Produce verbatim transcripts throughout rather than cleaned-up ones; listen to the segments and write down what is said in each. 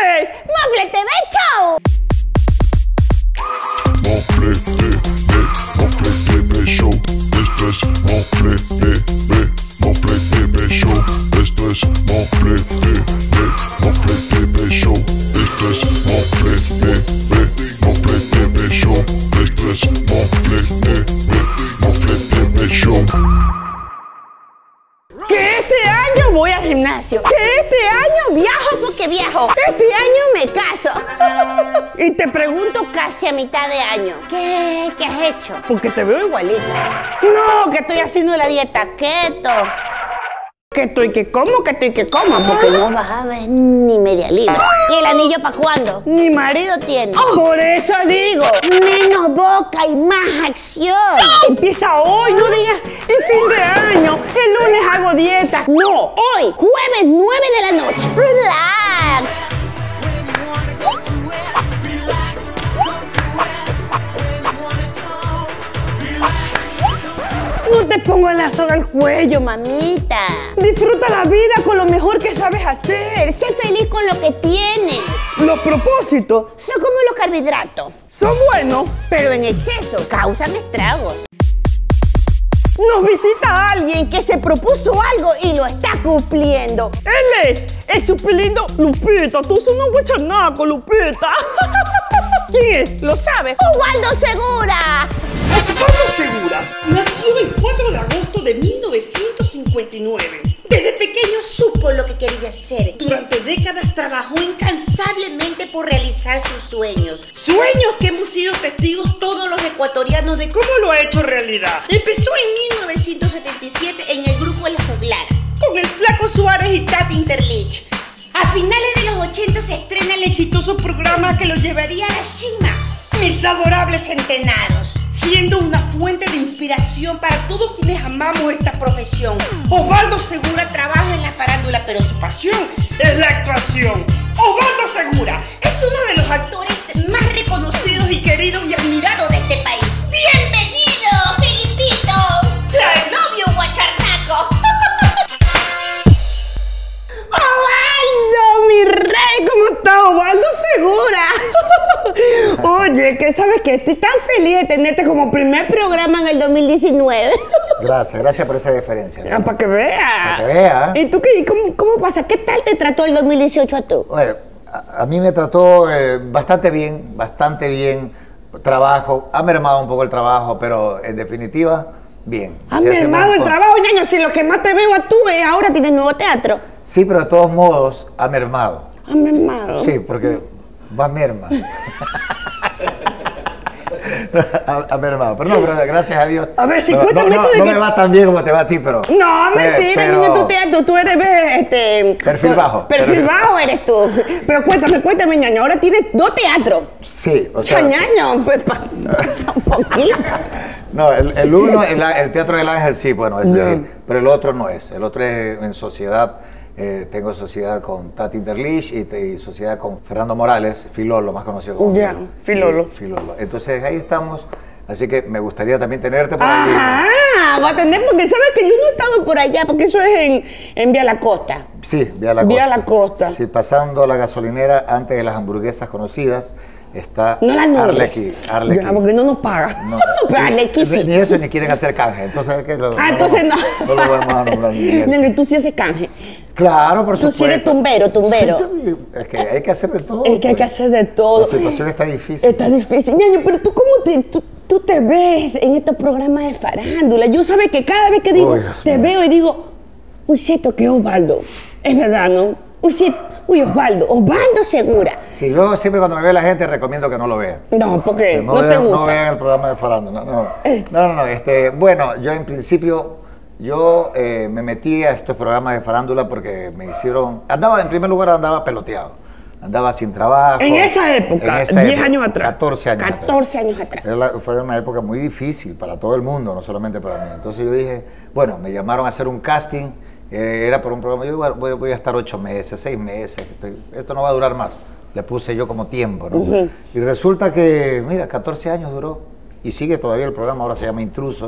es Mofle T V Show. Mofle T V, Mofle T V Show. Esto es Mofle T V, Mofle T V Show. Esto es Mofle T V, Mofle T V Show. Esto es Mofle T V, Mofle T V Show. Esto es Mofle T V, Mofle T V Show. Que este año voy al gimnasio. Que este año viajo porque viajo. Este año me caso. Y te pregunto casi a mitad de año. ¿Qué, qué has hecho? Porque te veo igualita. No, que estoy haciendo la dieta keto. Que estoy que como, que estoy que como, porque no vas a ver ni media libra. ¿Y el anillo para cuándo? Ni marido tiene. Oh, por eso digo, menos boca y más acción. ¡Sí! Empieza hoy, no digas el fin de año, el lunes hago dieta. No, hoy, jueves nueve de la noche. Relax. No te pongas la soga al cuello, mamita. Disfruta la vida con lo mejor que sabes hacer. Sé feliz con lo que tienes. Los propósitos son como los carbohidratos. Son buenos, pero en exceso causan estragos. Nos visita alguien que se propuso algo y lo está cumpliendo. Él es el súper lindo Lupita. Tú sos un guachanaco, Lupita. ¿Quién es? ¿Lo sabes? ¡Ubaldo Segura! Osvaldo Segura nació el cuatro de agosto de mil novecientos cincuenta y nueve. Desde pequeño supo lo que quería ser. Durante décadas trabajó incansablemente por realizar sus sueños. Sueños que hemos sido testigos todos los ecuatorianos de cómo lo ha hecho realidad. Empezó en mil novecientos setenta y siete en el grupo El Juglar, con el Flaco Suárez y Tati Interlich. A finales de los ochenta se estrena el exitoso programa que lo llevaría a la cima, Mis Adorables Centenados, siendo una fuente de inspiración para todos quienes amamos esta profesión. Osvaldo Segura trabaja en la farándula, pero su pasión es la actuación. Osvaldo Segura es uno de los actores más reconocidos y queridos y admirados de este país. ¡Bienvenido, Filipito! ¡El novio guacharnaco! ¡Osvaldo, mi rey! ¿Cómo está Osvaldo Segura? Oye, que sabes que estoy tan feliz de tenerte como primer programa en el dos mil diecinueve. Gracias, gracias por esa deferencia. Ah, para que veas. Para que veas. ¿Y tú qué? ¿Cómo, cómo pasa? ¿Qué tal te trató el dos mil dieciocho a tú? Bueno, a, a mí me trató eh, bastante bien, bastante bien. Trabajo, ha mermado un poco el trabajo, pero en definitiva, bien. Ha mermado el trabajo, ñaño. Si lo que más te veo a tú es ahora tienes nuevo teatro. Sí, pero de todos modos, ha mermado. Ha mermado. Sí, porque va merma. a, a mermado. Pero no, pero gracias a Dios. A ver, si no, cuéntame no, tú no, de no que... me va tan bien como te va a ti, pero... No, mentira, pero... niño, tú, te, tú, tú eres, este... Perfil bajo. Perfil, perfil bajo eres tú. Pero cuéntame, cuéntame, ñaño, ahora tienes dos teatros. Sí, o sea... ñaño, pues pasa un poquito. No, el, el uno, el, el Teatro del Ángel, sí, bueno, ese sí, sí, pero el otro no es. El otro es en sociedad. Eh, tengo sociedad con Tati Interlich y, y sociedad con Fernando Morales, Filolo, más conocido como Ya, Filolo. Filolo. Entonces ahí estamos, así que me gustaría también tenerte por ahí. Ajá, va a tener, porque sabes que yo no he estado por allá, porque eso es en, en Vía La Costa. Sí, Vía La Costa. Vía La Costa. Sí, pasando la gasolinera antes de las hamburguesas conocidas. Está no las Arlequí, Arlequí. Ya, porque no nos paga. No, pero Arlequí sí. Ni eso ni quieren hacer canje. Entonces, ¿qué? Lo, ah, no, entonces no. No, no lo vamos a nombrar ni bien. Tú sí haces canje. Claro, por supuesto. Tú sí eres tumbero, tumbero. Sí, es que hay que hacer de todo. Es que hay que hacer de todo. La situación está difícil. Está difícil. Ñaño, pero tú cómo te... Tú, tú te ves en estos programas de farándula. Yo sabes que cada vez que digo, uy, te veo y digo, uy, siento que Osvaldo. Es verdad, ¿no? Uy, sí, uy, Osvaldo, Osvaldo Segura. Sí, yo siempre cuando me ve la gente recomiendo que no lo vean. No, porque o sea, no, no vean, te gusta. No vean el programa de farándula, no. Eh. No, no, no, este, bueno, yo en principio, yo eh, me metí a estos programas de farándula porque me hicieron, andaba, en primer lugar andaba peloteado, andaba sin trabajo. En esa época, diez años atrás. catorce años atrás. catorce años atrás. Era la, fue una época muy difícil para todo el mundo, no solamente para mí. Entonces yo dije, bueno, me llamaron a hacer un casting. Eh, era por un programa, yo voy, voy a estar ocho meses, seis meses, estoy, esto no va a durar más, le puse yo como tiempo, ¿no? Uh-huh. Y resulta que, mira, catorce años duró y sigue todavía el programa, ahora se llama Intrusos,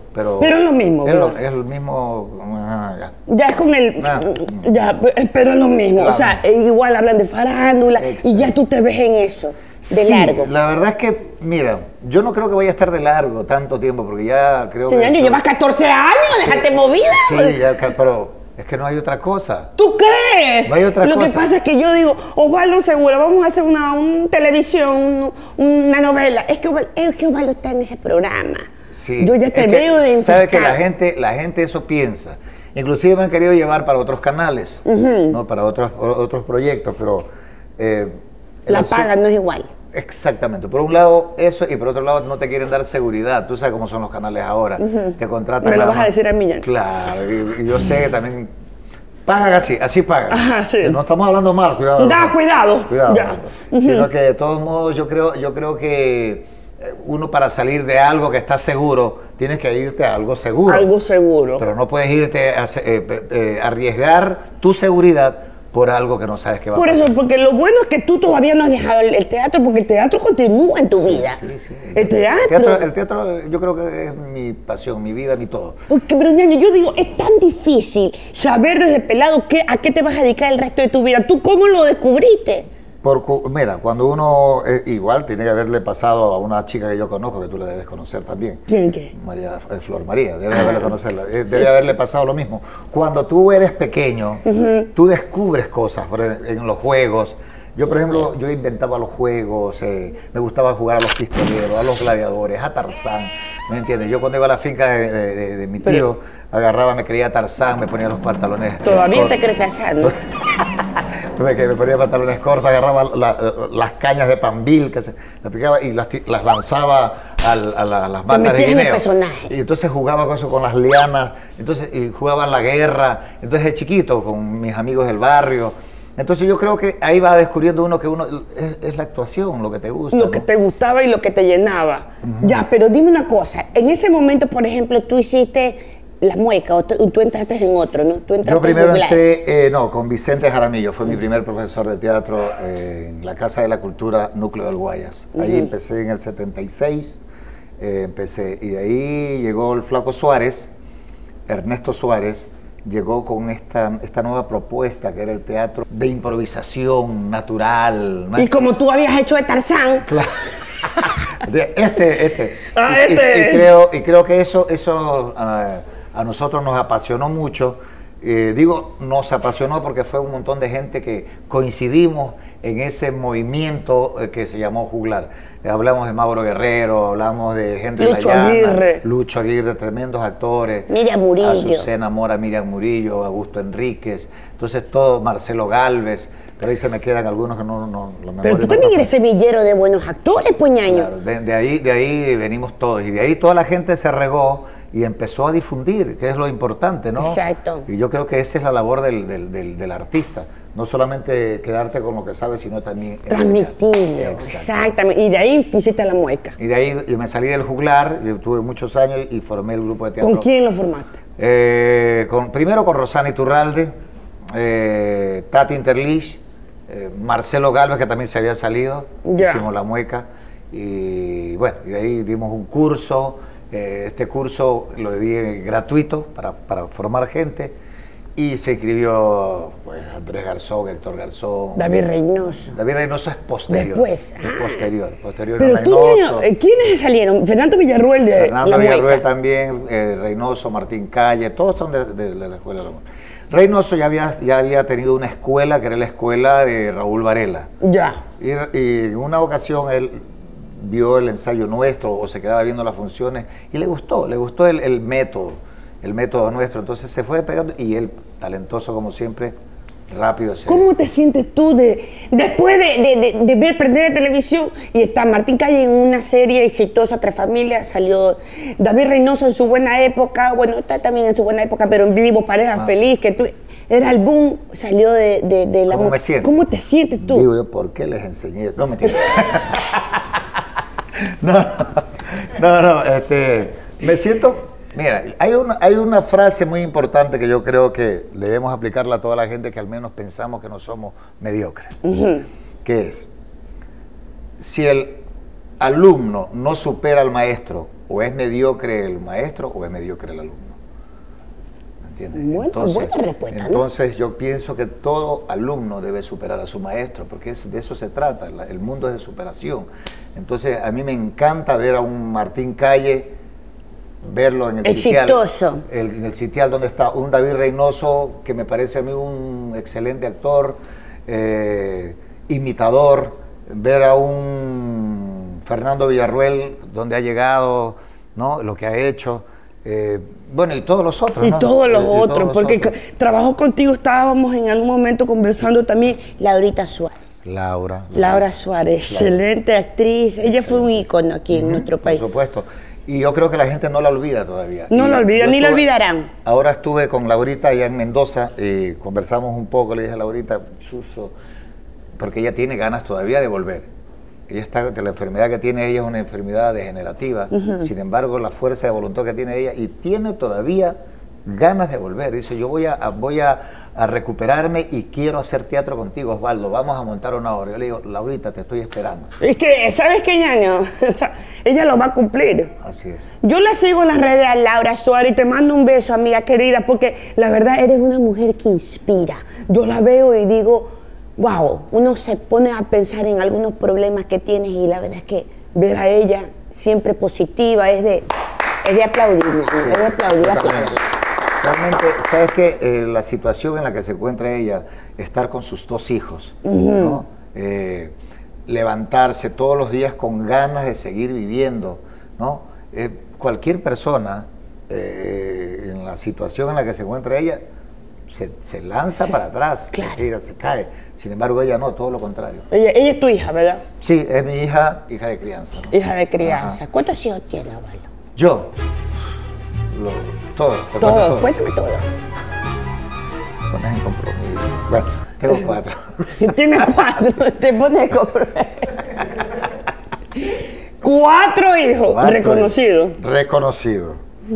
pero... Pero es lo mismo, Es, lo, ¿verdad? es el mismo... ah, ya. Ya es con el... Ah. Ya, pero es lo mismo. Claro. O sea, igual hablan de farándula Exacto. y ya tú te ves en eso, de Sí, largo. la verdad es que, mira, yo no creo que vaya a estar de largo tanto tiempo, porque ya creo Señor, que... eso- llevas catorce años, déjate movida. Sí, ya, ca- pero es que no hay otra cosa. ¿Tú crees? No hay otra Lo que cosa. pasa es que yo digo, Osvaldo Segura, vamos a hacer una, un televisión, un- una novela. Es que, Osvaldo, es que Osvaldo está en ese programa. Sí, Yo ya te es que veo identificado. sabe que la gente, la gente eso piensa. Inclusive me han querido llevar para otros canales, ¿no? Para otros, otros proyectos, pero... eh, el La asu- paga no es igual. Exactamente. Por un lado eso y por otro lado no te quieren dar seguridad. Tú sabes cómo son los canales ahora. Te contratan... Me lo nada vas a más. decir a mí ya. Claro, y, y yo sé que también pagan así, así pagan. Ajá, sí. Si no estamos hablando mal, cuidado. Da, cuidado. Cuidado. Ya. Sino que de todos modos yo creo, yo creo que eh, uno para salir de algo que está seguro, tienes que irte a algo seguro. Algo seguro. Pero no puedes irte a se- eh, eh, eh, arriesgar tu seguridad por algo que no sabes qué va Por a eso, pasar. porque lo bueno es que tú todavía no has dejado el, el teatro, porque el teatro continúa en tu vida. Sí, sí. El teatro. El teatro, el teatro yo creo que es mi pasión, mi vida, mi todo. Porque, pero ñaño, yo digo, es tan difícil saber desde pelado qué, a qué te vas a dedicar el resto de tu vida. ¿Tú cómo lo descubriste? Por, cu- mira, cuando uno, eh, igual tiene que haberle pasado a una chica que yo conozco, que tú la debes conocer también. ¿Quién qué? María eh, Flor María, debes haberle conocerla. Eh, debe haberle pasado lo mismo. Cuando tú eres pequeño, tú descubres cosas por ejemplo, en los juegos. Yo, por ejemplo, yo inventaba los juegos, eh, me gustaba jugar a los pistoleros, a los gladiadores, a Tarzán, ¿me entiendes? Yo cuando iba a la finca de, de- de- de mi tío, agarraba, me creía Tarzán, me ponía los pantalones... eh, Todavía cortos. te crees Tarzán, ¿no? me, que me ponía pantalones cortos, agarraba la- las cañas de pambil que se, las picaba y las, ti- las lanzaba al- a, la- a las bandas de metías en el guineo. personaje. Y entonces jugaba con eso, con las lianas, entonces y jugaba en la guerra, entonces de chiquito, con mis amigos del barrio. Entonces yo creo que ahí va descubriendo uno que uno es, es la actuación, lo que te gusta. Lo ¿no? que te gustaba y lo que te llenaba. Ya, pero dime una cosa. En ese momento, por ejemplo, tú hiciste La Mueca, o tú, tú entraste en otro, ¿no? Tú entraste Yo primero en Juglar. entré, eh, no, con Vicente Jaramillo, fue mi primer profesor de teatro eh, en la Casa de la Cultura Núcleo del Guayas. Ahí Ujú. empecé en el setenta y seis, eh, empecé, y de ahí llegó el Flaco Suárez, Ernesto Suárez, llegó con esta, esta nueva propuesta que era el teatro de improvisación natural. ¿no? Y como tú habías hecho de Tarzán, Claro. De- Este, este. Ah, Y- y- este Y, es. creo, y creo que eso, eso ah, a nosotros nos apasionó mucho. Eh, digo, nos apasionó porque fue un montón de gente que coincidimos en ese movimiento eh, que se llamó Juglar. Eh, hablamos de Mauro Guerrero, hablamos de Henry Lucho Layana, Aguirre. Lucho Aguirre, tremendos actores. Miriam Murillo. Azucena Mora, Miriam Murillo, Augusto Enríquez. Entonces todo, Marcelo Galvez. Pero ahí se me quedan algunos que no, no los pero tú también eres semillero de buenos actores, pues, ñaño. Claro, de, de ahí, de ahí venimos todos y de ahí toda la gente se regó y empezó a difundir, que es lo importante, ¿no? Exacto. Y yo creo que esa es la labor del, del, del, del artista, no solamente quedarte con lo que sabes, sino también Transmitirlo. enseñar. Exacto. Exactamente. Y de ahí hiciste La Mueca. Y de ahí yo me salí del Juglar, yo tuve muchos años y formé el grupo de teatro. ¿Con quién lo formaste? Eh, con, primero con Rosana Iturralde, eh, Tati Interlich, eh, Marcelo Galvez, que también se había salido, Ya. hicimos La Mueca, y bueno, y de ahí dimos un curso, eh, este curso lo di eh, gratuito para, para formar gente, y se inscribió pues, Andrés Garzón, Héctor Garzón. David Reynoso. David Reynoso es posterior. Después, Es ah. posterior, posterior a Pero tú, Reynoso. ñaño, eh, ¿quiénes salieron? Fernando Villarruel de Fernando La Mueca. Villarruel también, eh, Reynoso, Martín Calle, todos son de, de- de la Escuela de la Mueca. Reynoso ya había, ya había tenido una escuela, que era la escuela de Raúl Varela. Ya. Y, y en una ocasión él vio el ensayo nuestro o se quedaba viendo las funciones y le gustó, le gustó el, el método, el método nuestro. Entonces se fue pegando y él, talentoso como siempre, rápido se... ¿Cómo te sientes tú de después de, de- de- de ver prender la televisión y está Martín Calle en una serie exitosa, Tres Familias, salió David Reynoso en su buena época, bueno, está también en su buena época, pero en Vivo Pareja Ah. Feliz, que tú, era el boom, salió de, de, de la... ¿Cómo mu- me siento? ¿Cómo te sientes tú? Digo yo, ¿por qué les enseñé? No, mentira. no, no, no, este, me siento... Mira, hay una, hay una frase muy importante que yo creo que debemos aplicarla a toda la gente que al menos pensamos que no somos mediocres. Que es, si el alumno no supera al maestro o es mediocre el maestro o es mediocre el alumno. ¿Me entiendes? Bueno, entonces, buena respuesta, ¿no? entonces yo pienso que todo alumno debe superar a su maestro, porque es, de eso se trata, la, el mundo es de superación. Entonces a mí me encanta ver a un Martín Calle, verlo en el Exitoso. sitial, el, en el sitial donde está un David Reynoso, que me parece a mí un excelente actor, eh, imitador, ver a un Fernando Villarruel, donde ha llegado, ¿no? Lo que ha hecho, eh, bueno, y todos los otros, Y ¿no? todos los Y- y otros, todos los porque otros. trabajó contigo, estábamos en algún momento conversando también, Laurita Suárez. Laura. Laura Suárez, Claro. excelente actriz, ella fue un ícono aquí en nuestro Por país. supuesto. Y yo creo que la gente no la olvida todavía. No Y la olvida, yo ni la estuve- olvidarán. Ahora estuve con Laurita allá en Mendoza y conversamos un poco, le dije a Laurita, Suso, porque ella tiene ganas todavía de volver. Ella está, que la enfermedad que tiene ella es una enfermedad degenerativa, sin embargo la fuerza de voluntad que tiene ella y tiene todavía ganas de volver. Dice, yo voy a, a- voy a, a recuperarme y quiero hacer teatro contigo, Osvaldo, vamos a montar una obra. Yo le digo, Laurita, te estoy esperando. Es que, ¿sabes qué, ñaño? O sea, ella lo va a cumplir. Así es. Yo la sigo en las redes a Laura Suárez y te mando un beso, amiga querida, porque la verdad eres una mujer que inspira. Yo la veo y digo, wow, uno se pone a pensar en algunos problemas que tienes y la verdad es que ver a ella siempre positiva es de, es de aplaudir, ñaño, es de aplaudir, Totalmente. aplaudir. Realmente, ¿sabes qué? Eh, la situación en la que se encuentra ella, estar con sus dos hijos, ¿no? Eh, levantarse todos los días con ganas de seguir viviendo, ¿no? Eh, cualquier persona, eh, en la situación en la que se encuentra ella, se, se lanza para atrás, claro. se tira, se cae. Sin embargo, ella no, todo lo contrario. Ella, ella es tu hija, ¿verdad? Sí, es mi hija, hija de crianza, ¿no? Hija de crianza. Ajá. ¿Cuántos hijos tiene, Osvaldo? Yo, lo, todo, te cuento Todos, todo. cuéntame todo. Pones en compromiso. Bueno, tengo cuatro. Tienes cuatro, te pones como... Cuatro hijos Cuatro. reconocidos. Reconocido.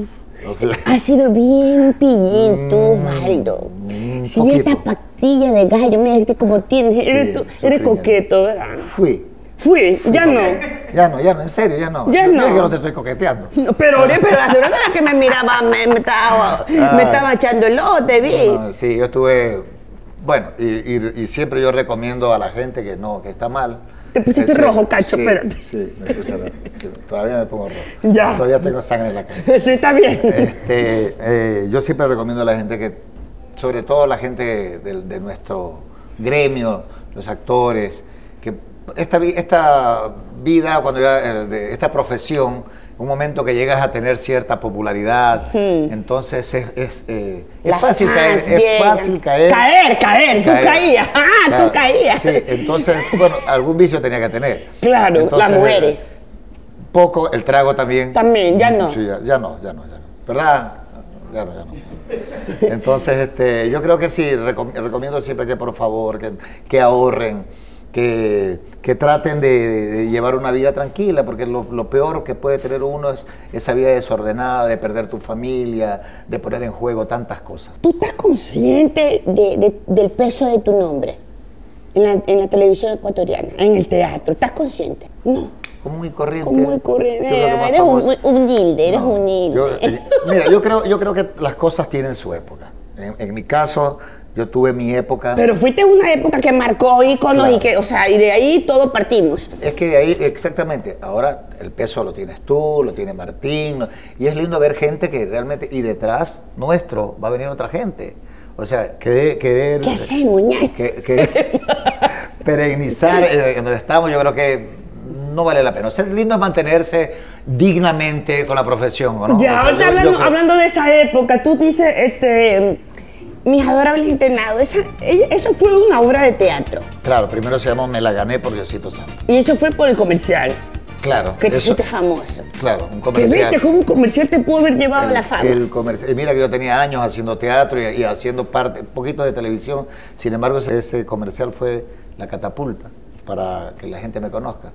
O sea, Ha sido bien pillín tú, Osvaldo. un Si poquito. esta pastilla de gallo, mira este como tienes, eres, tú, sufrí eres ya. coqueto, ¿verdad? fui. Fui, ya no. Ya no, ya no, en serio, ya no. Ya Yo- no. yo que no te estoy coqueteando. No, Pero, pero la señora era que me miraba, me, me estaba, me estaba echando el lote, vi. No, sí, yo estuve. Bueno, y, y- y siempre yo recomiendo a la gente que no, que está mal. Te pusiste Ese- rojo, Cacho, sí, espérate. Sí, me puse rojo. Sí, todavía me pongo rojo. Ya. Todavía tengo sangre en la cara. Sí, está bien. Este, eh, yo siempre recomiendo a la gente que, sobre todo la gente de, de nuestro gremio, los actores, que esta, vi- esta vida, cuando ya, eh, de esta profesión, un momento que llegas a tener cierta popularidad, entonces es, es, eh, es Las fácil fans caer, es llegan. fácil caer. Caer, caer, tú caías. Ah, Claro, tú caías. Sí, entonces, bueno, algún vicio tenía que tener. Claro, Entonces, las mujeres. Poco, el trago también. También, ya no. Sí, ya, ya no, ya no, ya no. ¿Verdad? Ya no, ya no. Entonces, este, yo creo que sí, recom- recomiendo siempre que por favor, que, que ahorren, que, que traten de, de llevar una vida tranquila, porque lo, lo peor que puede tener uno es esa vida desordenada, de perder tu familia, de poner en juego tantas cosas. ¿Tú estás consciente de- de- del peso de tu nombre en la, en la televisión ecuatoriana, en el teatro? ¿Estás consciente? No. Común y corriente. Común y corriente. Yo creo que más Eres un, famoso- humilde, eres No, humilde. yo, eh, mira, yo creo, yo creo que las cosas tienen su época. En, en mi caso, yo tuve mi época. Pero fuiste una época que marcó íconos Claro. y que, o sea, y de ahí todo partimos. Es que de ahí, exactamente, ahora el peso lo tienes tú, lo tiene Martín, ¿no? Y es lindo ver gente que realmente, y detrás nuestro va a venir otra gente. O sea, querer, querer, ¿Qué hacemos, ñaño? que- querer perenizar eh, en donde estamos, yo creo que no vale la pena. O sea, es lindo mantenerse dignamente con la profesión, ¿no? O Ya, sea, ahorita yo- yo hablando, creo- hablando de esa época, tú dices, este, Mis Adorables Internados, esa, ella- eso fue una obra de teatro. Claro, primero se llamó Me la gané por Diosito Santo. Y eso fue por el comercial, Claro, que te eso- hiciste famoso. claro, un Que comercial. viste cómo un comercial te pudo haber llevado a la fama. El comercial. Y mira que yo tenía años haciendo teatro y, y haciendo parte, un poquito de televisión. Sin embargo, ese, ese comercial fue la catapulta para que la gente me conozca.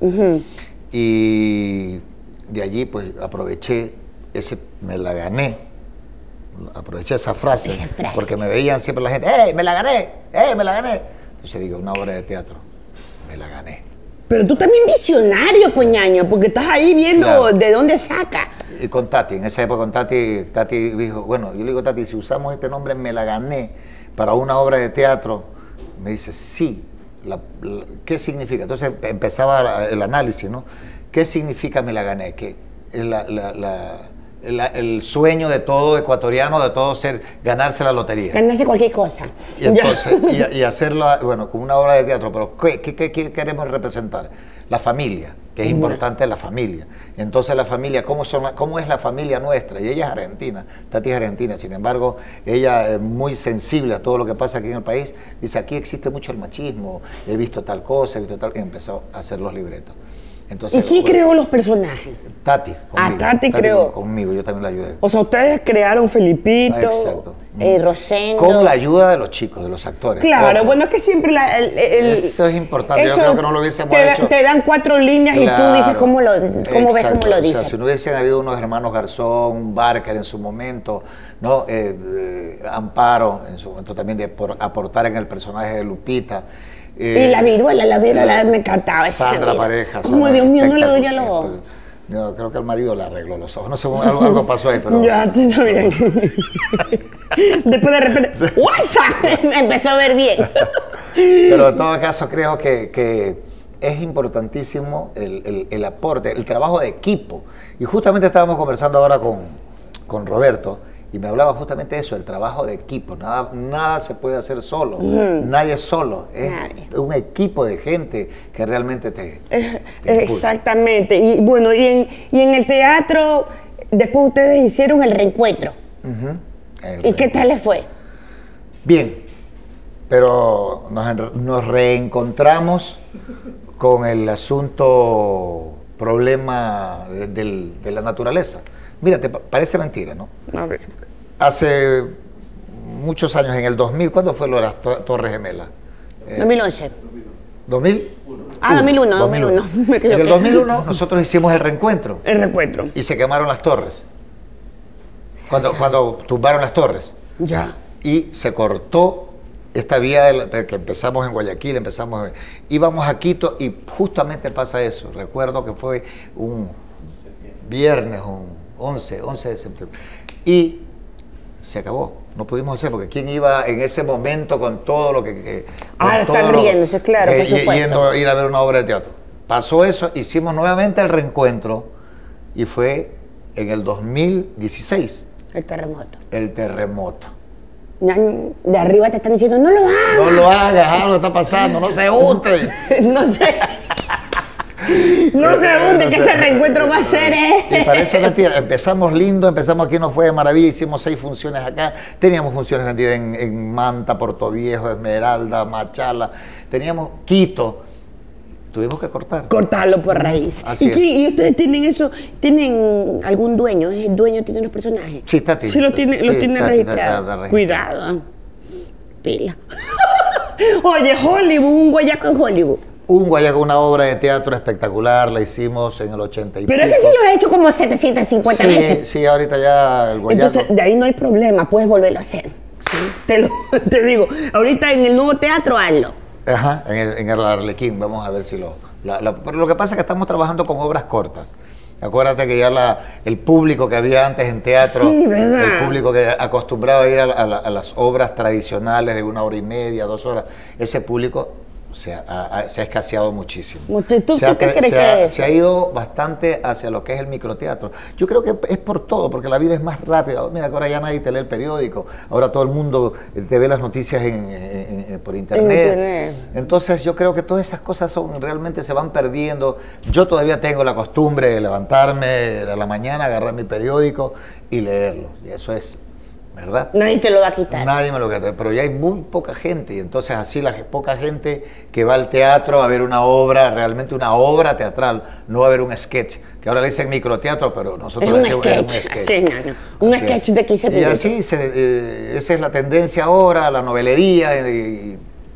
Y de allí, pues, aproveché ese, me la gané. Aproveché esa frase, Esa frase. porque me veían siempre la gente, ¡eh, me la gané! ¡eh, me la gané! Entonces digo, una obra de teatro, me la gané. Pero tú también visionario, coñaño, porque estás ahí viendo Claro. de dónde saca. Y con Tati, en esa época con Tati, Tati dijo, bueno, yo le digo, Tati, si usamos este nombre Me la gané para una obra de teatro, me dice, sí, la, la, ¿qué significa? Entonces empezaba el análisis, ¿no? ¿Qué significa Me la gané? Que la, la, la, la, el sueño de todo ecuatoriano, de todo ser, ganarse la lotería. Ganarse cualquier cosa. Y entonces, y, y hacerla, bueno, como una obra de teatro, pero ¿qué, qué, qué, qué queremos representar? La familia, que es importante la familia. Entonces la familia, ¿cómo, son, ¿cómo es la familia nuestra? Y ella es argentina, Tati es argentina, sin embargo, ella es muy sensible a todo lo que pasa aquí en el país. Dice, aquí existe mucho el machismo, he visto tal cosa, he visto tal, y empezó a hacer los libretos. Entonces, ¿Y quién bueno, creó los personajes? Tati, Ah, conmigo. Tati creó. Conmigo, yo también la ayudé. O sea, ustedes crearon Felipito, Ah, exacto. eh, Rosendo. Con la ayuda de los chicos, de los actores. Claro, Ojo. bueno, es que siempre la, el, el- Eso es importante, yo eso creo que no lo hubiésemos te, da- hecho. te dan cuatro líneas y tú dices cómo, lo, cómo ves Exacto. cómo lo O dices. sea, si no hubiesen habido unos hermanos Garzón, Barker en su momento, ¿no? Eh, eh, Amparo en su momento también de por, aportar en el personaje de Lupita. Eh, y la viruela, la viruela me encantaba. esa Sandra vida. Pareja. Como Sandra, Dios mío, no le doy a los espectacular. ojos. Yo creo que el marido le arregló los ojos. No sé, algo, algo pasó ahí, pero... Ya, está bien. Después de repente, ¡WhatsApp! Me empezó a ver bien. Pero en todo caso creo que, que es importantísimo el, el, el aporte, el trabajo de equipo. Y justamente estábamos conversando ahora con, con Roberto y me hablaba justamente de eso, el trabajo de equipo. Nada, nada se puede hacer solo, Mm. nadie es solo. Es Nadie. un equipo de gente que realmente te, Eh, te impulsa. Exactamente. Y bueno, y en, y en el teatro, después ustedes hicieron el reencuentro. Ujú. El ¿Y qué re- tal les fue? Bien, pero nos, enre- nos reencontramos con el asunto, problema de, del- de la naturaleza. Mira, te pa- parece mentira, ¿no? A ver. Hace muchos años, en el dos mil, ¿cuándo fue lo de las to- Torres Gemelas? Eh, dos mil once. ¿dos mil? Ah, dos mil uno, dos mil uno. Me En equivoqué. el dos mil uno nosotros hicimos el reencuentro El reencuentro. y se quemaron las torres. Cuando, cuando tumbaron las torres. Ya. Y se cortó esta vía de la- que empezamos en Guayaquil, empezamos, en- íbamos a Quito y justamente pasa eso. Recuerdo que fue un viernes, un once, once de septiembre. Y se acabó, no pudimos hacer, porque ¿quién iba en ese momento con todo lo que... que- con Ah, están todo lo- riéndose, claro, por y- supuesto. Yendo a ir a ver una obra de teatro. Pasó eso, hicimos nuevamente el reencuentro y fue en el dos mil dieciséis, El terremoto. el terremoto. De arriba te están diciendo, no lo hagas. No lo hagas, algo está pasando, no se junten. No sé. No se hunde, que ese reencuentro va a ser, Y ¿eh? parece mentira, empezamos lindo, empezamos aquí, nos fue de maravilla, hicimos seis funciones acá, teníamos funciones vendidas en, en Manta, Puerto Viejo, Esmeralda, Machala, teníamos Quito, tuvimos que cortar. Cortarlo por raíz. Así ¿Y, es. quién- y ustedes tienen eso? ¿Tienen algún dueño? ¿Es el dueño tiene los personajes? Sí, Tati. Sí, lo tiene, lo Sí, tiene Tati, registrado. está- está registrado. Cuidado. Pila. Oye, Hollywood, un guayaco en Hollywood. Un Guayaco, una obra de teatro espectacular, la hicimos en el ochenta y Pero pico. ese sí lo he hecho como setecientas cincuenta Sí, veces. sí, ahorita ya el Guayaco. Entonces, de ahí no hay problema, puedes volverlo a hacer. Te, lo, te digo, ahorita en el nuevo teatro hazlo. Ajá, en el, en el Arlequín, vamos a ver si lo... la- la- pero lo que pasa es que estamos trabajando con obras cortas. Acuérdate que ya la, el público que había antes en teatro, Sí, ¿verdad? el público que acostumbraba a ir a, la- a la- a las obras tradicionales de una hora y media, dos horas, ese público se ha, ha- se ha escaseado muchísimo. Mucho- ¿tú- se, tú ha, qué cre- crees se que ha- es? se ha ido bastante hacia lo que es el microteatro. Yo creo que es por todo, porque la vida es más rápida. Mira que ahora ya nadie te lee el periódico, ahora todo el mundo te ve las noticias en- en- en- por internet. internet. Entonces yo creo que todas esas cosas son, realmente se van perdiendo. Yo todavía tengo la costumbre de levantarme a la mañana, agarrar mi periódico y leerlo. Y eso es, ¿verdad? Nadie te lo va a quitar. Nadie me lo quita, pero ya hay muy poca gente y entonces así la poca gente que va al teatro a ver una obra, realmente una obra teatral, no va a ver un sketch, que ahora le dicen microteatro, pero nosotros Es un le decimos sketch, así, no, no. Un Así sketch es. de quince Y minutos. así, se- eh, esa es la tendencia ahora, la novelería, y, y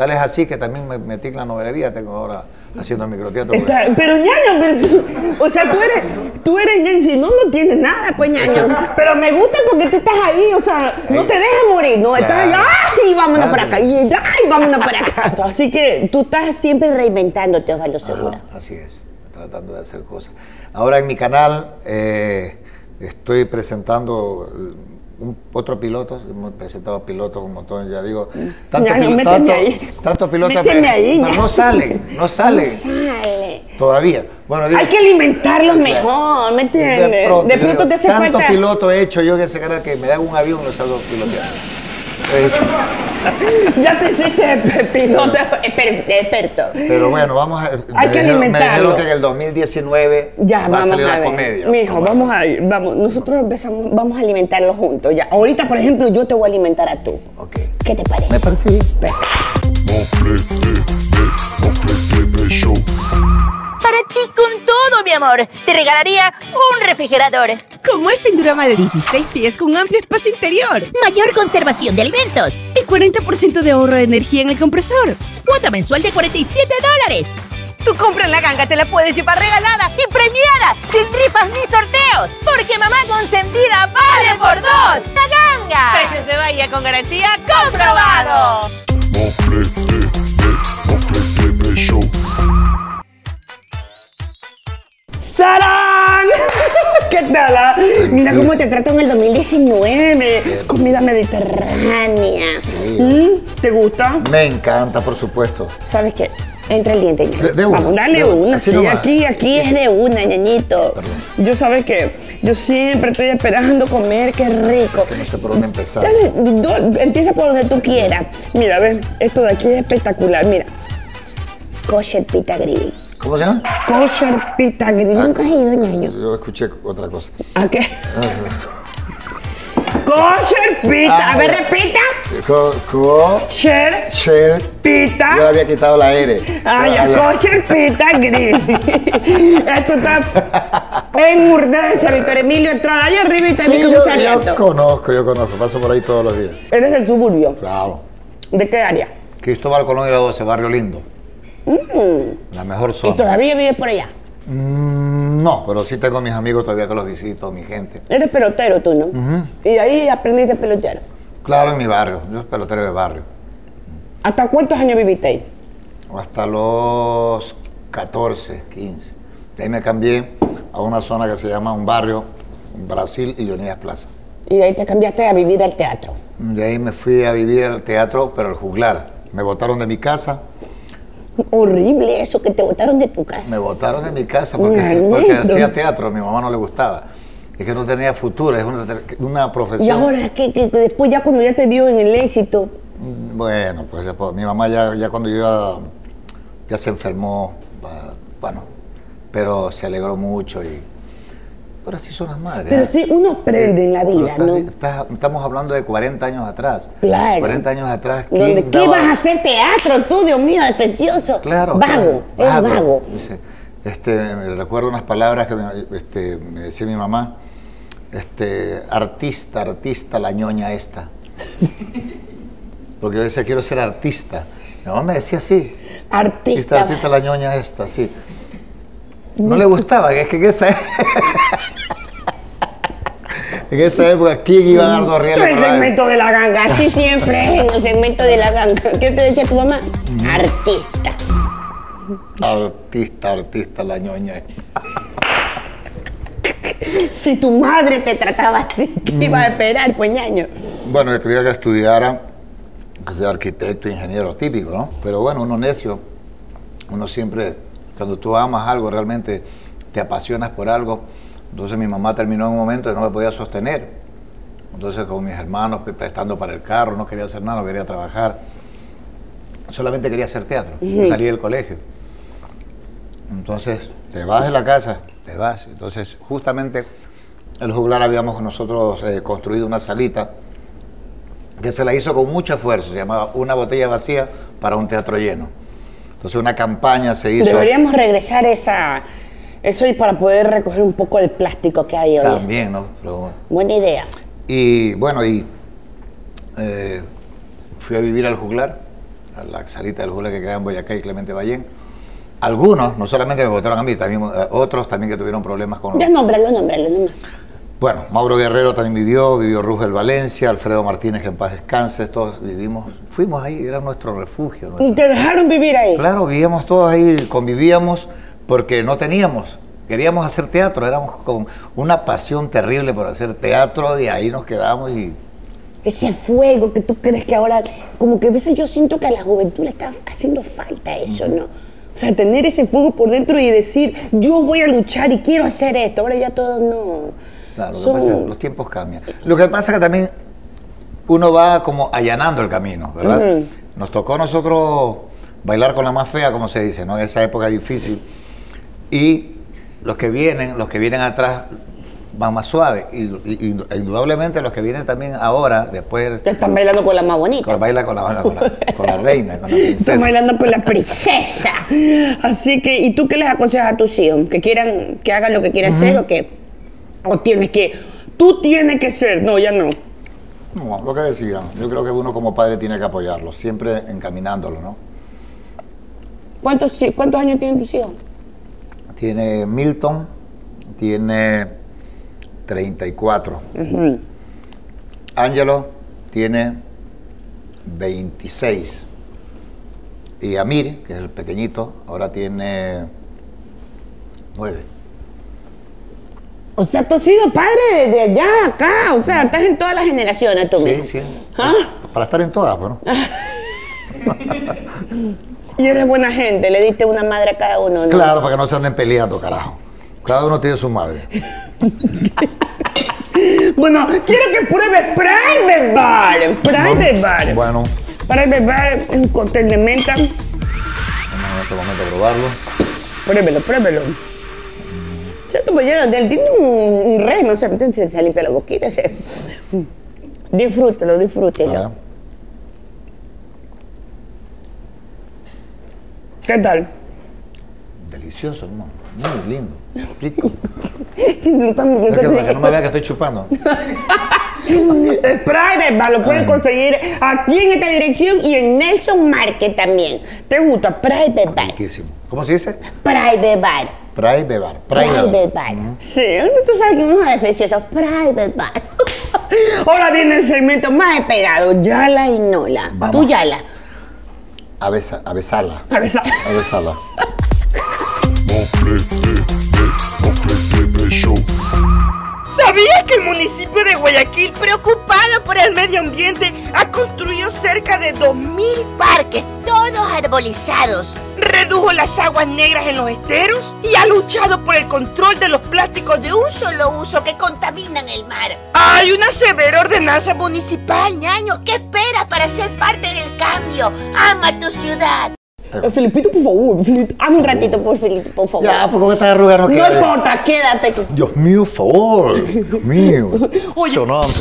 Tal es así que también me metí en la novelería, tengo ahora haciendo microteatro. Está, pero ñaño, pero tú, o sea, tú eres, tú eres ñaño, si no, no tienes nada, pues ñaño. Pero me gusta porque tú estás ahí, o sea, no te dejas morir, no, estás ahí, ¡ay, vámonos para acá! Y ¡ay, vámonos para acá! Así que tú estás siempre reinventándote, Osvaldo Segura. Ajá, así es, tratando de hacer cosas. Ahora en mi canal eh, estoy presentando un, otro piloto, hemos presentado pilotos un montón, ya digo, tantos Ya, no, pilo, méteme tanto, ahí. tanto pilotos, Méteme pero, ahí, pero ya. no salen, no salen. No sale. Todavía. Bueno, digo, Hay que alimentarlos mejor, ¿me entiendes? De pronto, de pronto digo, te hace tanto falta... piloto he hecho yo en ese canal que me dan un avión y lo salgo piloteando. Es- Ya te hiciste piloto exper- experto. pero bueno, vamos a... Hay me que dijeron- Me alimentarlo. dijeron que en el dos mil diecinueve Ya, va a vamos salir a la ver. comedia. Mijo, vamos a ir, vamos. Nosotros empezamos, vamos a alimentarlo juntos. Ya. Ahorita, por ejemplo, yo te voy a alimentar a tú. Ok. ¿Qué te parece? Me parece bien. Mofle Tepe, Mofle Tepe Show. Para ti con todo, mi amor. Te regalaría un refrigerador. Como este Endurama de dieciséis pies con un amplio espacio interior. Mayor conservación de alimentos. Y cuarenta por ciento de ahorro de energía en el compresor. Cuota mensual de cuarenta y siete dólares. Tu compra en la ganga te la puedes llevar regalada. Y premiada, sin rifas ni sorteos. Porque mamá consentida vale por dos. ¡La ganga! Precios de Bahía con garantía comprobado. Mofle Tepe, Mofle Tepe Show. ¡Sarán! ¿Qué tal? ah? Mira cómo te trato en el dos mil diecinueve. Comida mediterránea. Sí. ¿Mm? ¿Te gusta? Me encanta, por supuesto. ¿Sabes qué? Entra el diente. ñaño. De- de una, Vamos, dale de una. una. Así Sí, nomás. aquí, aquí es de una, ñañito. Yo sabes que yo siempre estoy esperando comer, qué rico. Que no sé por dónde empezar. Dale, do- empieza por donde tú quieras. Mira, ven, esto de aquí es espectacular. Mira, kosher pita grill. ¿Cómo se llama? Kosher pita grill. Nunca has ido, ñaño. Yo escuché otra cosa. ¿A qué? Kosher pita. A ver, Ah, repita. Co, co, Kosher share. pita. Yo le había quitado la R. Ah, ya, Había- kosher pita grill. Esto está en Urdense, Víctor Emilio Estrada. Allá arriba está mi Sí, yo, yo comisariato. conozco, yo conozco. Paso por ahí todos los días. Eres del suburbio. Claro. ¿De qué área? Cristóbal Colón y la doce, Barrio Lindo. La mejor ¿Y zona. todavía vives por allá? Mm, no, pero sí tengo mis amigos todavía que los visito, mi gente. Eres pelotero tú, ¿no? Y de ahí aprendiste a pelotear. Claro, en mi barrio. Yo soy pelotero de barrio. ¿Hasta cuántos años viviste ahí? Hasta los catorce, quince. De ahí me cambié a una zona que se llama un barrio, Brasil y Leonidas Plaza. Y de ahí te cambiaste a vivir al teatro. De ahí me fui a vivir al teatro, pero al juglar. Me botaron de mi casa. Horrible eso, que te botaron de tu casa. Me botaron de mi casa porque, Ay, sí, porque lindo. hacía teatro, a mi mamá no le gustaba. Es que no tenía futuro, es una, una profesión. Y ahora, que, que, que después ya cuando ya te vio en el éxito, Bueno, pues después, mi mamá ya, ya cuando yo iba, ya se enfermó, ah, bueno, pero se alegró mucho y... Pero así son las madres. pero ¿eh? sí uno aprende en la Pero vida, estás- ¿no? estás- estamos hablando de cuarenta años atrás. Claro. cuarenta años atrás. Donde, ¿quién ¿qué daba- vas a hacer teatro tú, Dios mío, defencioso? Claro. Vago, claro, es vago. Dice, este, me recuerdo unas palabras que me, este, me decía mi mamá. Este, artista, artista, la ñoña esta. Porque yo decía, quiero ser artista. Mi mamá me decía así. Artista. Artista, artista, la ñoña esta, sí. No le gustaba, es que en esa, en esa época, ¿quién iba a dar dos reales El por la- segmento de la ganga, así siempre es en el segmento de la ganga. ¿Qué te decía tu mamá? Artista. Artista, artista, la ñoña esta. Si tu madre te trataba así, ¿qué iba a esperar, pues ñaño? Bueno, yo quería que estudiara, que sea arquitecto, ingeniero típico, ¿no? Pero bueno, uno necio, uno siempre, cuando tú amas algo, realmente te apasionas por algo. Entonces mi mamá terminó en un momento que no me podía sostener. Entonces con mis hermanos pues, prestando para el carro, no quería hacer nada, no quería trabajar. Solamente quería hacer teatro, salí del colegio. Entonces, te vas de la casa, te vas. Entonces, justamente, el juglar habíamos nosotros eh, construido una salita que se la hizo con mucho esfuerzo, se llamaba Una botella vacía para un teatro lleno. Entonces, una campaña se hizo... Deberíamos regresar esa, eso y para poder recoger un poco el plástico que hay hoy. También, ¿no? Pero bueno. Buena idea. Y bueno, y eh, fui a vivir al juglar a la salita del Jule que queda en Boyacá y Clemente Ballén. Algunos, no solamente me votaron a mí, también eh, otros también que tuvieron problemas con... Ya nómbralo, nómbralo, nómbralo. Bueno, Mauro Guerrero también vivió, vivió Rugel Valencia, Alfredo Martínez, que en paz descanse, todos vivimos, fuimos ahí, era nuestro refugio. Nuestro... ¿Y te dejaron vivir ahí? Claro, vivíamos todos ahí, convivíamos porque no teníamos, queríamos hacer teatro, éramos con una pasión terrible por hacer teatro y ahí nos quedamos y... Ese fuego que tú crees que ahora, como que a veces yo siento que a la juventud le está haciendo falta eso, ¿no? O sea, tener ese fuego por dentro y decir, yo voy a luchar y quiero hacer esto, ahora ya todos no... Claro, Son... lo que pasa es que los tiempos cambian. Lo que pasa es que también uno va como allanando el camino, ¿verdad? Uh-huh. Nos tocó a nosotros bailar con la más fea, como se dice, ¿no? En esa época difícil. Y los que vienen, los que vienen atrás van más suaves. Y, y, y indudablemente los que vienen también ahora, después... Ya están bailando con la más bonita. Con, baila con la, con, la, con la reina, con la princesa. Están bailando con la princesa. Así que, ¿y tú qué les aconsejas a tus hijos? ¿Que quieran, que hagan lo que quieran uh-huh. hacer o qué? O tienes que, tú tienes que ser, no, ya no. No, lo que decían, yo creo que uno como padre tiene que apoyarlo, siempre encaminándolo, ¿no? ¿Cuántos, cuántos años tienen tus hijos? Tiene Milton, tiene treinta y cuatro. Uh-huh. Ángelo tiene veintiséis. Y Amir, que es el pequeñito, ahora tiene nueve. O sea, tú has sido padre desde allá, acá, o sea, estás en todas las generaciones tú mismo. Sí, sí. ¿Ah? Para estar en todas, bueno. Y eres buena gente, le diste una madre a cada uno, ¿no? Claro, para que no se anden peleando, carajo. Cada uno tiene su madre. Bueno, quiero que pruebes Private Bar, Private Bar. Bueno. Private Bar, un cóctel de menta. Vamos en este momento a probarlo. Pruébelo, pruébelo. ¿Cierto? Pues ya, él tiene un, un rey, no sé, se, se limpia la boquita. Se... Disfrútelo, disfrútelo. Ah. ¿Qué tal? Delicioso, hermano. Muy lindo, rico. no están, no es que, para que no me vea que estoy chupando. El Private Bar lo pueden conseguir aquí en esta dirección y en Nelson Market también. ¿Te gusta? Private Bar. Riquísimo. ¿Cómo se dice? Private Bar. Private Bar. Private Bar. Uh-huh. Sí, tú sabes que uno es deficioso. Private Bar. Ahora viene el segmento más esperado, Yala y Nola. Vamos. Tú, Yala. A besa, a besarla. A besarla. A besarla. ¿Sabías que el municipio de Guayaquil, preocupado por el medio ambiente, ha construido cerca de dos mil parques, todos arbolizados? Redujo las aguas negras en los esteros y ha luchado por el control de los plásticos de un solo uso que contaminan el mar. Hay una severa ordenanza municipal, ñaño. ¿Qué esperas para ser parte del cambio? Ama tu ciudad. Eh, Felipito, por favor, Felipito, hazme un ratito, por Felipito, por favor. Ya, porque con esta arruga no queda. No importa, quédate. Dios mío, por favor. Dios mío. Oye. Sonante.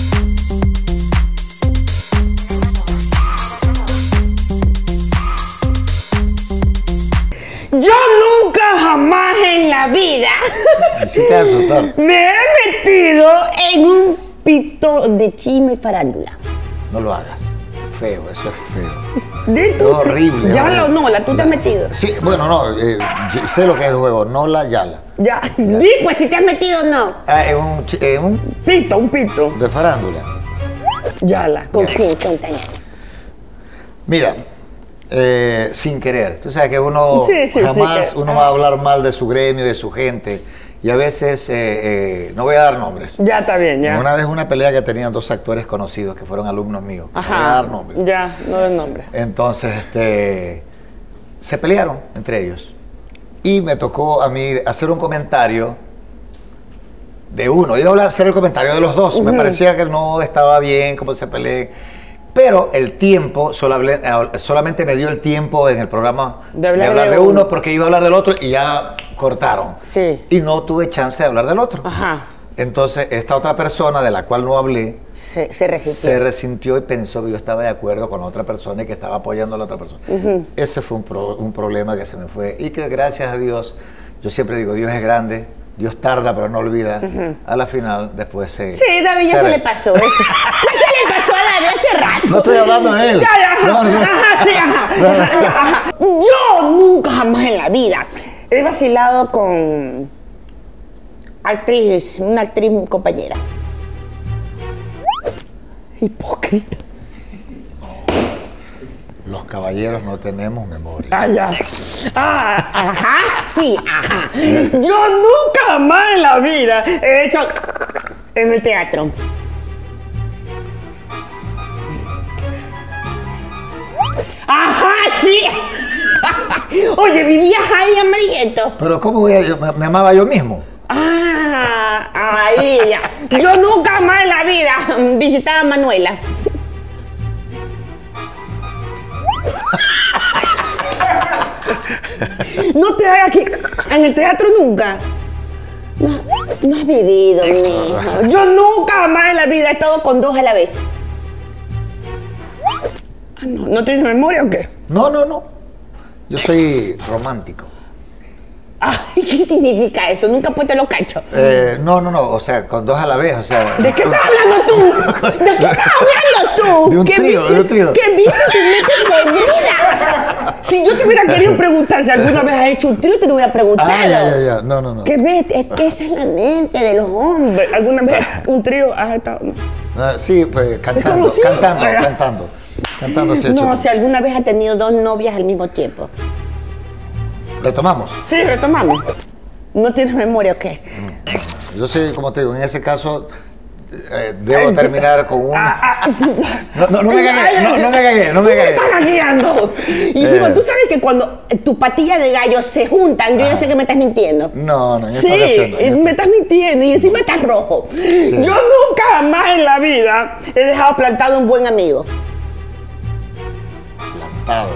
Yo nunca jamás en la vida Sí te vas a asustar. me he metido en un pito de chisme y farándula. No lo hagas. Feo, eso es feo. De Es horrible. Ya horrible. lo Nola, tú te has metido. Sí, bueno, no, eh, yo sé lo que es el juego, Nola, Yala. Ya, di pues si te has metido o no. Ah, es un, chi- es un Pito, un pito. de farándula. Yala, ¿con quién? Cuéntame. Mira, eh, sin querer. Tú sabes que uno Sí, sí, sí, jamás que- uno va a hablar mal de su gremio, de su gente. Y a veces, eh, eh, no voy a dar nombres. Ya está bien, ya. Una vez una pelea que tenían dos actores conocidos que fueron alumnos míos. No voy a Ajá. dar nombres. Ya, no des nombre. Entonces, este, se pelearon entre ellos. Y me tocó a mí hacer un comentario de uno. Iba a hablar- hacer el comentario de los dos. Me parecía que no estaba bien cómo se peleé. Pero el tiempo, solo hablé- solamente me dio el tiempo en el programa De hablar de de uno. uno porque iba a hablar del otro y ya cortaron. Sí. Y no tuve chance de hablar del otro. Ajá. Entonces, esta otra persona de la cual no hablé, Se, se resistió. se resintió y pensó que yo estaba de acuerdo con la otra persona y que estaba apoyando a la otra persona. Ese fue un, pro- un problema que se me fue y que gracias a Dios, yo siempre digo, Dios es grande, Dios tarda pero no olvida. A la final, después se... Sí, David ya se, re- le pasó eso. Ya se le le pasó a David hace rato. No estoy hablando de él. Ya, ya, ajá, No, no. ajá, sí, ajá, ajá, ajá. Yo nunca jamás en la vida he vacilado con actriz, una actriz compañera. Hipócrita. Los caballeros no tenemos memoria. Ah, ya. Ah, ajá, sí, ajá. Yo nunca jamás en la vida he hecho en el teatro. Ajá, sí. Oye, vivías ahí, amarillento. Pero ¿cómo voy a yo? Me, me amaba yo mismo. Ah, ahí ya. Yo nunca más en la vida visitaba a Manuela. No te hagas aquí en el teatro nunca. No, no has vivido, mijo. Yo nunca más en la vida he estado con dos a la vez. Ah, no, ¿no tienes memoria o qué? No, no, no. Yo soy romántico. Ay, ¿qué significa eso? Nunca puesto los cachos. Eh, no, no, no. O sea, con dos a la vez. O sea. ¿De qué estás hablando tú? ¿De qué estás hablando tú? De un ¿Qué trío, viste- de un trío. ¿Qué viste tu mente podrida? Si yo te hubiera querido preguntar si alguna vez has hecho un trío, te lo hubiera preguntado. Ah, ya, ya, ya. No, no, no. ¿Qué ves? Es que esa es la mente de los hombres. ¿Alguna vez un trío has estado? No, Ah, sí, pues cantando, como si- cantando, Ay, cantando. Cantando se ha hecho. no, si alguna vez has tenido dos novias al mismo tiempo. Retomamos. Sí, retomamos. ¿No tienes memoria o qué? Yo sé, como te digo, en ese caso eh, debo terminar con una. No, no, no me cagué, no, no me cagué, no me Tú me cagué. estás gagueando. Y encima, Eh. tú sabes que cuando tu patilla de gallo se juntan, yo ya sé que me estás mintiendo. No, no, en esta Sí, ocasión no, en esta- me estás mintiendo y encima estás rojo. Yo nunca jamás en la vida he dejado plantado a un buen amigo. Plantado.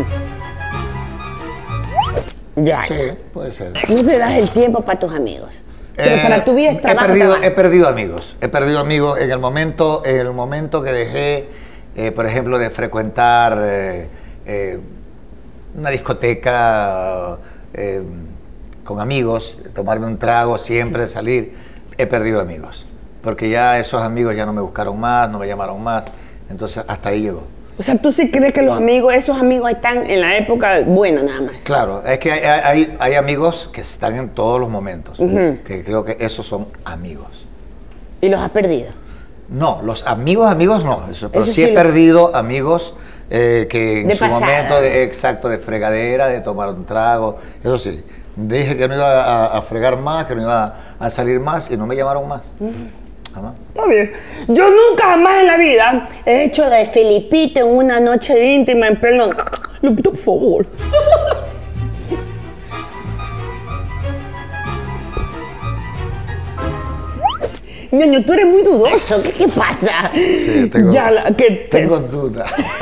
Ya. Sí, puede ser. No te das el tiempo para tus amigos. Pero Eh, para tu vida es he trabajo, perdido, trabajo. he perdido amigos. He perdido amigos en el momento, en el momento que dejé, eh, por ejemplo, de frecuentar eh, eh, una discoteca eh, con amigos, tomarme un trago, siempre salir. He perdido amigos. Porque ya esos amigos ya no me buscaron más, no me llamaron más. Entonces, hasta ahí llegó. O sea, tú sí crees que los amigos, esos amigos están en la época buena nada más. Claro, es que hay, hay, hay amigos que están en todos los momentos, que creo que esos son amigos. Y los has perdido. No, los amigos, amigos no, eso, pero Eso sí sí he lo- perdido amigos eh, que en De su pasada. momento, de, exacto, de fregadera, de tomar un trago, eso sí. Dije que no iba a, a fregar más, que no iba a salir más y no me llamaron más. Jamás. Está bien. Yo nunca jamás en la vida he hecho de Felipito en una noche íntima en pleno. Lupito, por favor. Ñaño, tú eres muy dudoso. ¿Qué, qué pasa? Sí, tengo, Ya, la- que te- tengo duda.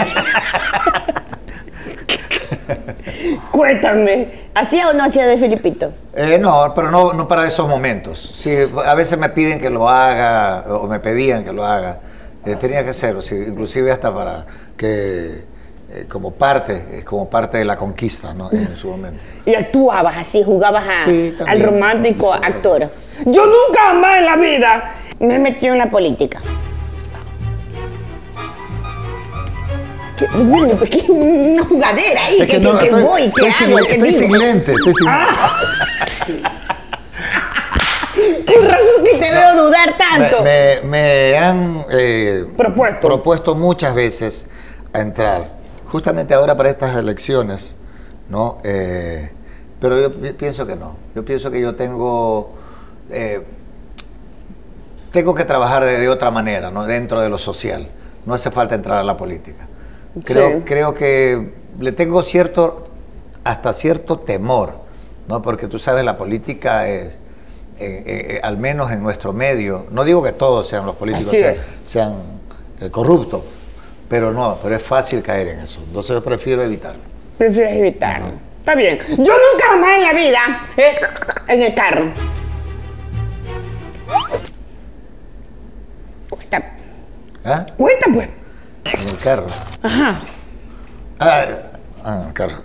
Cuéntame, ¿hacía o no hacía de Felipito? Eh, no, pero no, no para esos momentos. Sí, a veces me piden que lo haga, o me pedían que lo haga. Eh, tenía que hacerlo, sí, inclusive hasta para que, eh, como parte, es como parte de la conquista, ¿no? En su momento. Y actuabas así, jugabas a- Sí, al también. romántico Sí. actor. Yo nunca jamás en la vida me he metido en la política. ¿Qué, bueno, pues, ¿qué? Una jugadera ahí, Es que, no, que, que estoy- voy, ¿qué estoy hago? sin- ¿Qué estoy digo? sin lente, estoy sin Con razón que te veo dudar tanto. Me, me- me han eh, Propuesto. propuesto muchas veces a entrar, justamente ahora para estas elecciones, ¿no? Eh, pero yo pi- pienso que no. Yo pienso que yo tengo, eh, tengo que trabajar de, de otra manera, ¿no? Dentro de lo social. No hace falta entrar a la política. Creo, Sí. creo que le tengo cierto, hasta cierto temor, ¿no? Porque tú sabes, la política es, eh, eh, al menos en nuestro medio, no digo que todos sean los políticos, Así sean, es. sean, eh, corruptos, pero no, pero es fácil caer en eso. Entonces yo prefiero evitarlo. Prefieres evitarlo. Está bien. Yo nunca jamás en la vida eh, en el carro. Cuenta, ¿Ah? cuenta pues. En el carro. Ajá. Ah, ah, en el carro.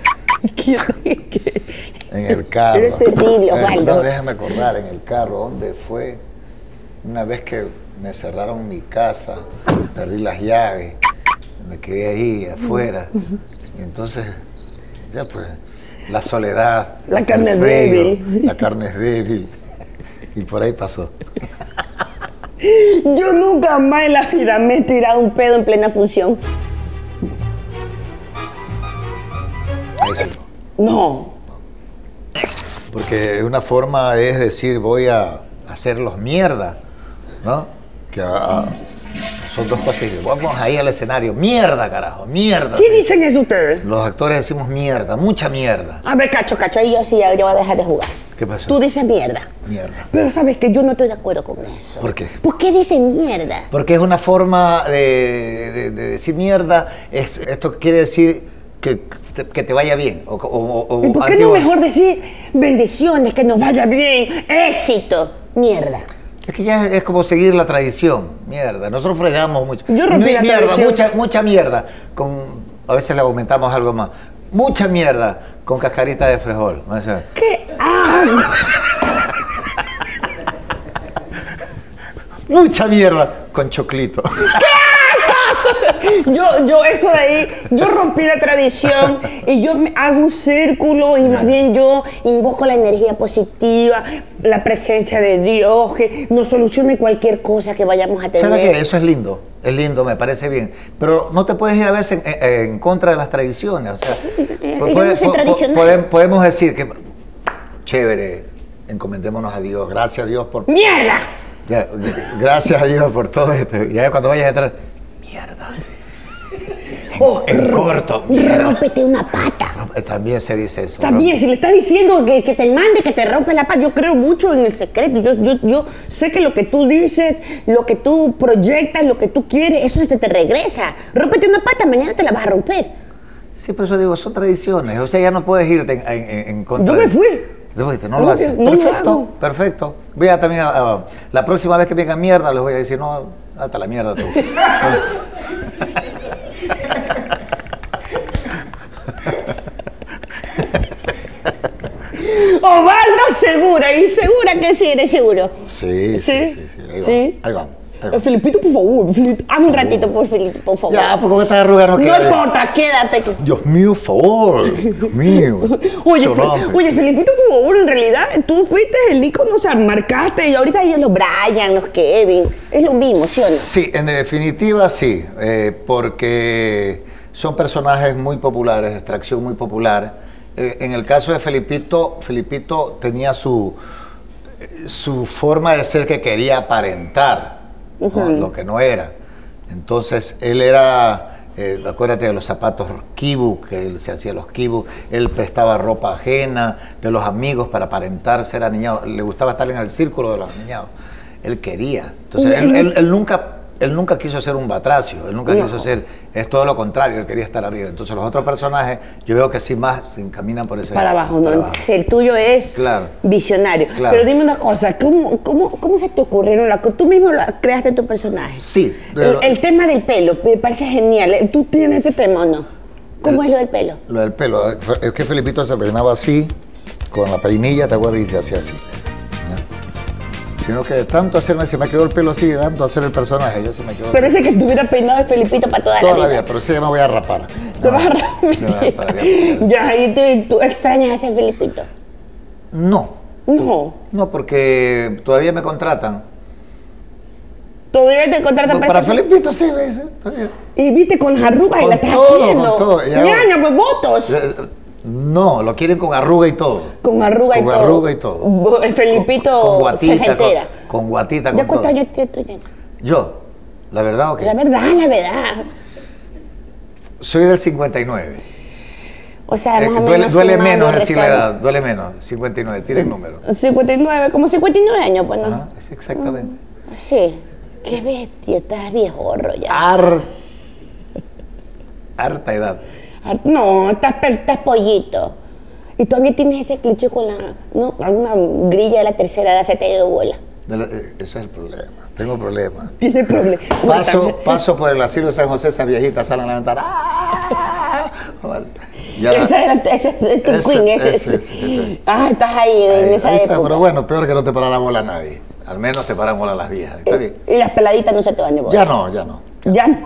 En el carro. Eres terrible, Eh, Osvaldo. no, déjame acordar, en el carro, ¿dónde fue? Una vez que me cerraron mi casa, perdí las llaves, me quedé ahí afuera. Y entonces, ya pues, la soledad, la carne el es frío, débil. la carne es débil. Y por ahí pasó. Yo nunca más en la vida me he tirado un pedo en plena función. Ahí sí. No. Porque una forma es decir, voy a hacerlos mierda, ¿no? Que ah, son dos cosas. Vamos ahí al escenario, mierda, carajo, mierda. ¿Sí sí. dicen eso ustedes? Los actores decimos mierda, mucha mierda. A ver, Cacho, Cacho, ahí yo sí, ya yo voy a dejar de jugar. ¿Qué pasó? Tú dices mierda. Mierda. Pero sabes que yo no estoy de acuerdo con eso. ¿Por qué? ¿Por qué dicen mierda? Porque es una forma de, de- de decir mierda. Es, esto quiere decir que te, que te vaya bien. O, o- o- ¿Y por qué antiguo- no mejor decir bendiciones, que nos vaya bien, éxito? Mierda. Es que ya es como seguir la tradición. Mierda. Nosotros fregamos mucho. Yo rompí Mi- la mierda, tradición. mucha, mucha mierda. Con, a veces le aumentamos algo más. Mucha mierda con cascarita de frijol. O sea, ¿Qué? Ah, mucha mierda con choclito. yo, yo, eso de ahí, yo rompí la tradición y yo me hago un círculo y más bien yo invoco la energía positiva, la presencia de Dios, que nos solucione cualquier cosa que vayamos a tener. ¿Sabes qué? Eso es lindo, es lindo, me parece bien. Pero no te puedes ir a veces en, en- en contra de las tradiciones. O sea, yo po- no puede- soy po- po- tradicional. podem- podemos decir que, chévere, encomendémonos a Dios, gracias a Dios por... ¡Mierda! Ya, gracias a Dios por todo esto. Y ya cuando vayas a entrar, mierda. En, Oh, en corto, mierda. Rómpete una pata. También se dice eso. También, si le estás diciendo que, que te mande, que te rompe la pata, yo creo mucho en el secreto. Yo, yo, yo sé que lo que tú dices, lo que tú proyectas, lo que tú quieres, eso te, te regresa. Rómpete una pata, mañana te la vas a romper. Sí, pero eso digo, son tradiciones. O sea, ya no puedes irte en, en- en contra. Yo me de- fui. ¿Te fuiste? No, No, lo haces. no lo perfecto, hago. perfecto. Voy a también a, a- la próxima vez que venga mierda les voy a decir, no, hasta la mierda tú. Osvaldo Segura, y segura que sí, eres seguro. Sí, sí, Sí, sí, sí. Ahí sí. va. Ahí va. Ahí Eh, va. Filipito, por favor, Filip, hazme un ratito, por Filipito, por favor. Ya, porque con esta arruga no No queda bien. importa, quédate aquí. Dios mío, por favor. Dios mío. Oye, Sonante. Fe- oye, Felipito, por favor, en realidad tú fuiste el ícono, o sea, marcaste, y ahorita ellos los Brian, los Kevin, es lo mismo, ¿sí o no? Sí, en definitiva sí, eh, porque son personajes muy populares, de extracción muy popular. Eh, en el caso de Felipito, Felipito tenía su, eh, su forma de ser que quería aparentar, ¿no? Lo que no era. Entonces, él era, eh, acuérdate de los zapatos Kibu, que él se hacía los Kibu, él prestaba ropa ajena de los amigos para aparentar ser aniñado, le gustaba estar en el círculo de los aniñados. Él quería. Entonces, él, él- él nunca, él nunca quiso ser un batracio, él nunca No. quiso ser, es todo lo contrario, él quería estar arriba. Entonces, los otros personajes, yo veo que sí más se encaminan por ese Para abajo, ¿no? para abajo. Entonces, el tuyo es Claro. visionario. Claro. Pero dime una cosa, ¿cómo, cómo, cómo se te ocurrieron? La, tú mismo la- creaste tu personaje. Sí. El, pero- el tema del pelo, me parece genial. ¿Tú tienes ese tema o no? ¿Cómo El- es lo del pelo? Lo del pelo, es que Felipito se peinaba así, con la peinilla, ¿te acuerdas? Y se hacía así. ¿ya? Sino que de tanto hacerme, se me quedó el pelo así, de tanto hacer el personaje, ya se me quedó Pero así. ese que estuviera peinado de Felipito para toda, Toda la la vida. vida, pero sí ya me voy a rapar. Te vas a Me voy a rapar, rapar. ya. Ya, y tú, tú extrañas a ese Felipito. No, No. no, porque todavía me contratan. Todavía te contratan No, para para ese- Felipito sí, ¿ves? Todavía. Y viste con las arrugas y Con la estás todo, con haciendo. todo, y hago- Ñaña, pues votos. Eh, No, lo quieren con arruga y todo. Con arruga y Con todo. arruga y todo. Bo- el Felipito Con, con guatita, se entera. con, con guatita, ¿Ya con cuántos todo. años tienes tú, Ñaña? Yo, la verdad, ok. La verdad, la verdad. Soy del cincuenta y nueve. O sea, Eh, más o duele menos. duele sumando, menos decir la restando. edad, duele menos. cincuenta y nueve, tira el número. cincuenta y nueve, como cincuenta y nueve años, pues no. Ajá, sí, exactamente. Sí. Qué bestia, estás viejorro ya. Ar... Harta edad. Ar- No, estás, per- estás pollito. Y todavía tienes ese cliché con la, ¿no? Alguna grilla de la tercera edad se te ha ido bola. De la- eh, ese es el problema. Tengo problemas. Tiene problema. Paso, Cuéntame, sí. paso por el asilo de San José, esas viejitas salen a la ventana. ¡Ah! Vale. Ya la- Esa era, esa es tu Ese- queen, ese. ese, ese, ese. Ah, estás ahí en Ahí- esa ahí está, época. pero bueno, peor que no te para la bola a nadie. Al menos te paran bola las viejas. Está bien. Y las peladitas no se te van de bola. Ya no, ya no. Ya no.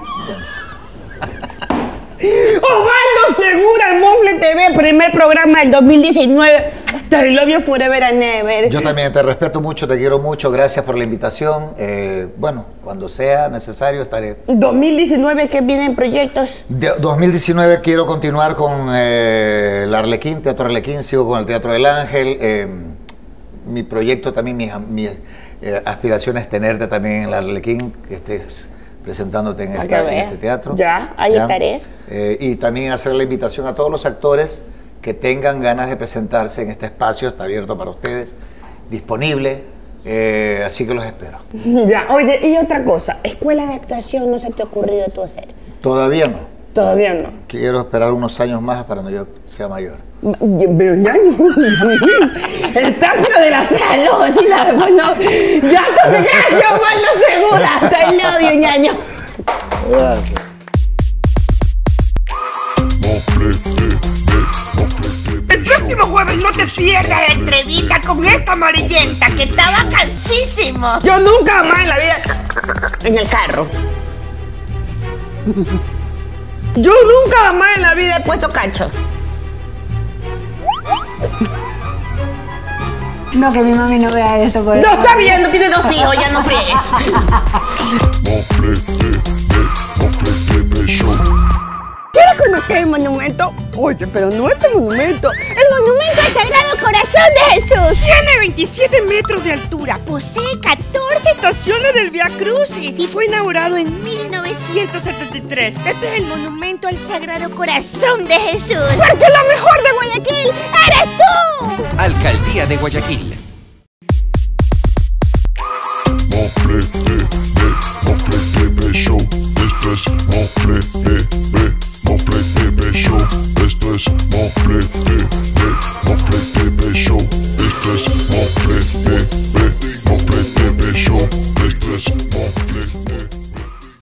Osvaldo Segura, el Mofle T V, primer programa del dos mil diecinueve. I love you forever and ever. Yo también te respeto mucho, te quiero mucho. Gracias por la invitación. Eh, bueno, cuando sea necesario estaré. dos mil diecinueve, ¿qué vienen proyectos? De dos mil diecinueve quiero continuar con eh, el Arlequín, Teatro Arlequín. Sigo con el Teatro del Ángel. Eh, mi proyecto también, mi, mi eh, aspiración es tenerte también en el Arlequín, que estés presentándote en, esta, en este teatro. Ya, ahí ¿Ya? estaré. Eh, y también hacer la invitación a todos los actores que tengan ganas de presentarse en este espacio. Está abierto para ustedes, disponible, eh, así que los espero. Ya, oye, y otra cosa, ¿escuela de actuación no se te ha ocurrido tú hacer? Todavía no. Todavía no. Quiero esperar unos años más para cuando yo sea mayor. Pero ya no, el tápero de la salud, ¿sí sabes? Pues no. Ya, entonces, gracias, Osvaldo Segura. I love you, ñaño. Gracias. El próximo jueves no te pierdas la entrevista con esta amarillenta que estaba cansísimo. Yo nunca más en la vida en el carro. Yo nunca más en la vida he puesto cacho. No, que mi mami no vea esto. Por no está viendo, tiene dos hijos, ya no friegues. ¿Quieres conocer el monumento? Oye, pero no este monumento. El monumento al Sagrado Corazón de Jesús. Tiene veintisiete metros de altura, posee catorce estaciones del Vía Crucis y fue inaugurado en mil novecientos setenta y tres. Este es el monumento al Sagrado Corazón de Jesús. Porque lo mejor de Guayaquil eres tú. Alcaldía de Guayaquil. Mofle T V, Mofle T V Show. Esto es Mofle T V, Mofle T V Show. Esto es Mofle T V, Mofle T V Show. Esto es Mofle